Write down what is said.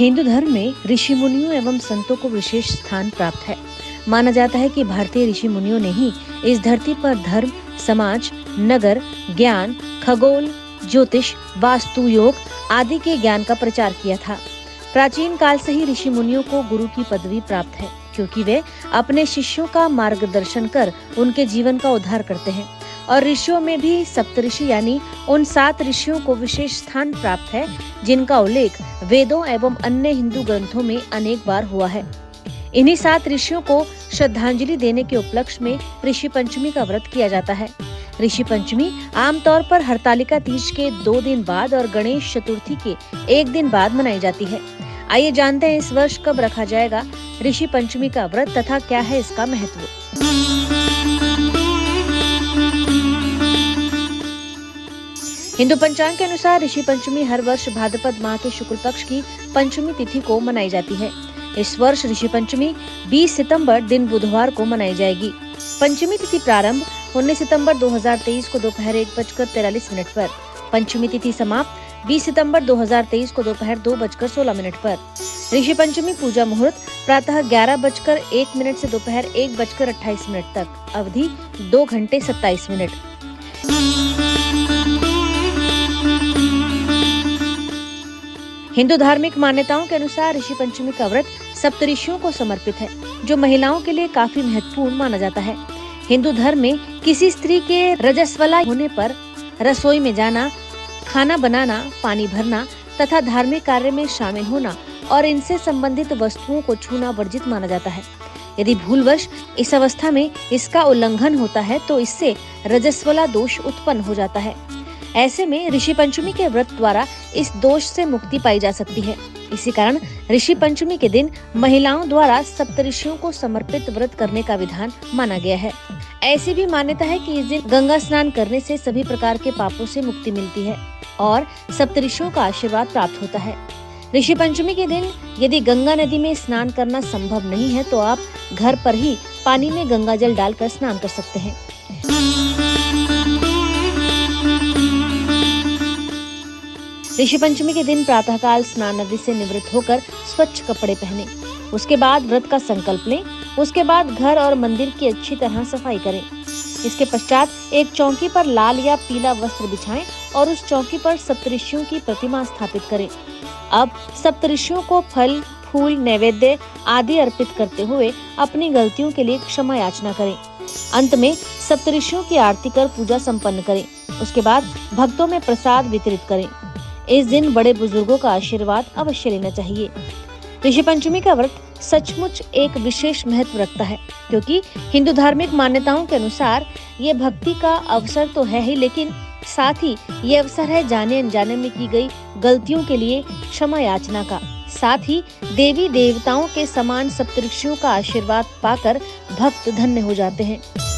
हिंदू धर्म में ऋषि मुनियों एवं संतों को विशेष स्थान प्राप्त है। माना जाता है कि भारतीय ऋषि मुनियों ने ही इस धरती पर धर्म, समाज, नगर, ज्ञान, खगोल, ज्योतिष, वास्तु, योग आदि के ज्ञान का प्रचार किया था। प्राचीन काल से ही ऋषि मुनियों को गुरु की पदवी प्राप्त है, क्योंकि वे अपने शिष्यों का मार्गदर्शन कर उनके जीवन का उद्धार करते हैं। और ऋषियों में भी सप्तऋषि यानी उन 7 ऋषियों को विशेष स्थान प्राप्त है, जिनका उल्लेख वेदों एवं अन्य हिंदू ग्रंथों में अनेक बार हुआ है। इन्हीं 7 ऋषियों को श्रद्धांजलि देने के उपलक्ष्य में ऋषि पंचमी का व्रत किया जाता है। ऋषि पंचमी आमतौर पर हरतालिका तीज के 2 दिन बाद और गणेश चतुर्थी के 1 दिन बाद मनाई जाती है। आइए जानते हैं इस वर्ष कब रखा जाएगा ऋषि पंचमी का व्रत तथा क्या है इसका महत्व। हिंदू पंचांग के अनुसार ऋषि पंचमी हर वर्ष भाद्रपद माह के शुक्ल पक्ष की पंचमी तिथि को मनाई जाती है। इस वर्ष ऋषि पंचमी 20 सितंबर दिन बुधवार को मनाई जाएगी। पंचमी तिथि प्रारंभ 19 सितंबर 2023 को दोपहर 1:43 पर, पंचमी तिथि समाप्त 20 सितंबर 2023 को दोपहर 2:16 पर। ऋषि पंचमी पूजा मुहूर्त प्रातः 11:01 से दोपहर 1:28 तक, अवधि 2 घंटे 27 मिनट। हिंदू धार्मिक मान्यताओं के अनुसार ऋषि पंचमी का व्रत सप्तऋषियों को समर्पित है, जो महिलाओं के लिए काफी महत्वपूर्ण माना जाता है। हिंदू धर्म में किसी स्त्री के रजस्वला होने पर रसोई में जाना, खाना बनाना, पानी भरना तथा धार्मिक कार्य में शामिल होना और इनसे संबंधित वस्तुओं को छूना वर्जित माना जाता है। यदि भूलवश इस अवस्था में इसका उल्लंघन होता है तो इससे रजस्वला दोष उत्पन्न हो जाता है। ऐसे में ऋषि पंचमी के व्रत द्वारा इस दोष से मुक्ति पाई जा सकती है। इसी कारण ऋषि पंचमी के दिन महिलाओं द्वारा सप्तऋषियों को समर्पित व्रत करने का विधान माना गया है। ऐसी भी मान्यता है कि इस दिन गंगा स्नान करने से सभी प्रकार के पापों से मुक्ति मिलती है और सप्तऋषियों का आशीर्वाद प्राप्त होता है। ऋषि पंचमी के दिन यदि गंगा नदी में स्नान करना संभव नहीं है तो आप घर पर ही पानी में गंगा जल डालकर स्नान कर सकते हैं। ऋषि पंचमी के दिन प्रातःकाल स्नान नदी से निवृत्त होकर स्वच्छ कपड़े पहने, उसके बाद व्रत का संकल्प लें। उसके बाद घर और मंदिर की अच्छी तरह सफाई करें। इसके पश्चात एक चौकी पर लाल या पीला वस्त्र बिछाएं और उस चौकी पर सप्तऋषियों की प्रतिमा स्थापित करें। अब सप्तऋषियों को फल, फूल, नैवेद्य आदि अर्पित करते हुए अपनी गलतियों के लिए क्षमा याचना करें। अंत में सप्तऋषियों की आरती कर पूजा संपन्न करें। उसके बाद भक्तों में प्रसाद वितरित करें। इस दिन बड़े बुजुर्गों का आशीर्वाद अवश्य लेना चाहिए। ऋषि पंचमी का व्रत सचमुच एक विशेष महत्व रखता है, क्योंकि हिंदू धार्मिक मान्यताओं के अनुसार ये भक्ति का अवसर तो है ही, लेकिन साथ ही ये अवसर है जाने अनजाने में की गई गलतियों के लिए क्षमा याचना का। साथ ही देवी देवताओं के समान सप्तऋषियों का आशीर्वाद पाकर भक्त धन्य हो जाते हैं।